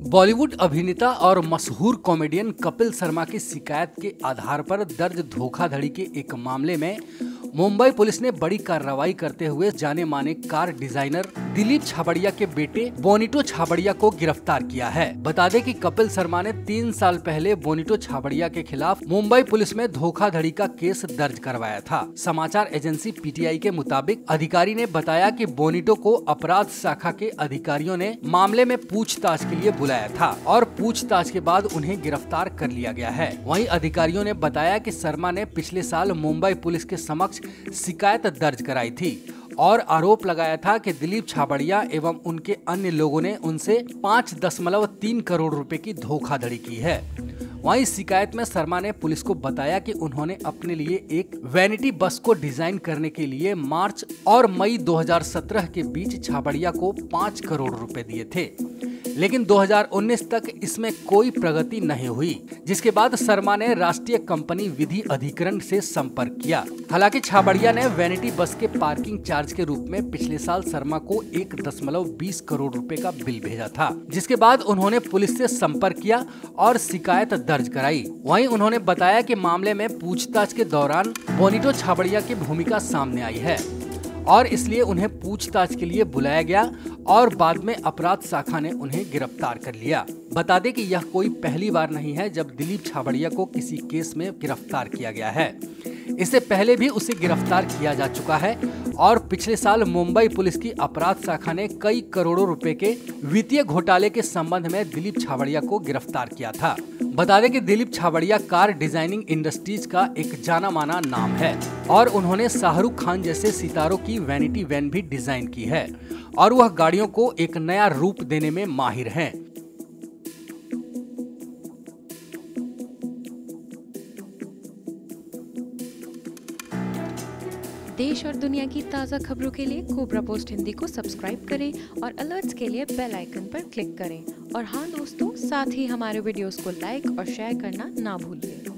बॉलीवुड अभिनेता और मशहूर कॉमेडियन कपिल शर्मा की शिकायत के आधार पर दर्ज धोखाधड़ी के एक मामले में मुंबई पुलिस ने बड़ी कार्रवाई करते हुए जाने माने कार डिजाइनर दिलीप छाबड़िया के बेटे बोनिटो छाबड़िया को गिरफ्तार किया है। बता दें कि कपिल शर्मा ने 3 साल पहले बोनिटो छाबड़िया के खिलाफ मुंबई पुलिस में धोखाधड़ी का केस दर्ज करवाया था। समाचार एजेंसी पीटीआई के मुताबिक अधिकारी ने बताया कि बोनिटो को अपराध शाखा के अधिकारियों ने मामले में पूछताछ के लिए बुलाया था और पूछताछ के बाद उन्हें गिरफ्तार कर लिया गया है। वहीं अधिकारियों ने बताया कि शर्मा ने पिछले साल मुंबई पुलिस के समक्ष शिकायत दर्ज कराई थी और आरोप लगाया था कि दिलीप छाबड़िया एवं उनके अन्य लोगों ने उनसे 5.3 करोड़ रुपए की धोखाधड़ी की है। वहीं शिकायत में शर्मा ने पुलिस को बताया कि उन्होंने अपने लिए एक वैनिटी बस को डिजाइन करने के लिए मार्च और मई 2017 के बीच छाबड़िया को 5 करोड़ रुपए दिए थे, लेकिन 2019 तक इसमें कोई प्रगति नहीं हुई, जिसके बाद शर्मा ने राष्ट्रीय कंपनी विधि अधिकरण से संपर्क किया। हालांकि छाबड़िया ने वैनिटी बस के पार्किंग चार्ज के रूप में पिछले साल शर्मा को 1.20 करोड़ रुपए का बिल भेजा था, जिसके बाद उन्होंने पुलिस से संपर्क किया और शिकायत दर्ज कराई। वहीं उन्होंने बताया कि मामले में पूछताछ के दौरान बोनिटो छाबड़िया की भूमिका सामने आई है और इसलिए उन्हें पूछताछ के लिए बुलाया गया और बाद में अपराध शाखा ने उन्हें गिरफ्तार कर लिया। बता दें कि यह कोई पहली बार नहीं है जब दिलीप छाबड़िया को किसी केस में गिरफ्तार किया गया है। इससे पहले भी उसे गिरफ्तार किया जा चुका है और पिछले साल मुंबई पुलिस की अपराध शाखा ने कई करोड़ों रुपए के वित्तीय घोटाले के संबंध में दिलीप छाबड़िया को गिरफ्तार किया था। बता दें कि Dilip Chhabria car designing industries का एक जाना माना नाम है और उन्होंने शाहरुख खान जैसे सितारों की वैनिटी वैन भी डिजाइन की है और वह गाड़ियों को एक नया रूप देने में माहिर हैं। देश और दुनिया की ताज़ा खबरों के लिए कोबरा पोस्ट हिंदी को सब्सक्राइब करें और अलर्ट्स के लिए बेल आइकन पर क्लिक करें। और हाँ दोस्तों, साथ ही हमारे वीडियोस को लाइक और शेयर करना ना भूलिए।